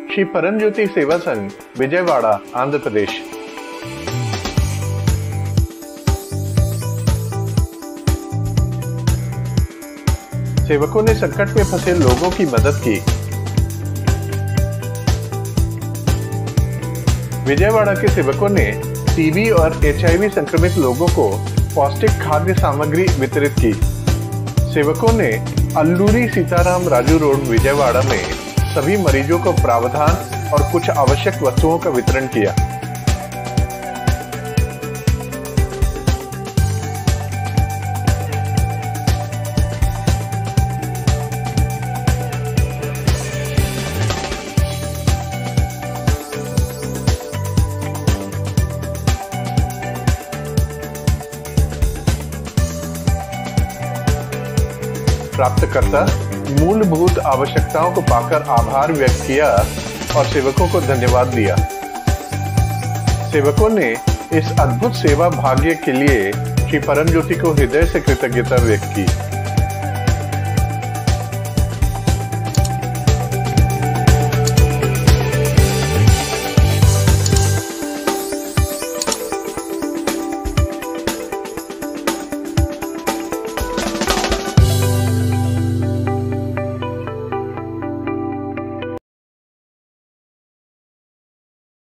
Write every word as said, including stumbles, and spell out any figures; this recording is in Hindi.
श्री परमज्योति सेवा संघ, विजयवाड़ा, आंध्र प्रदेश। सेवकों ने संकट में फंसे लोगों की मदद की। विजयवाड़ा के सेवकों ने टीबी और एचआईवी संक्रमित लोगों को पौष्टिक खाद्य सामग्री वितरित की। सेवकों ने अल्लूरी सीताराम राजू रोड, विजयवाड़ा में सभी मरीजों को प्रावधान और कुछ आवश्यक वस्तुओं का वितरण किया। प्राप्तकर्ता मूलभूत आवश्यकताओं को पाकर आभार व्यक्त किया और सेवकों को धन्यवाद दिया। सेवकों ने इस अद्भुत सेवा भाग्य के लिए श्री परमज्योति को हृदय से कृतज्ञता व्यक्त की।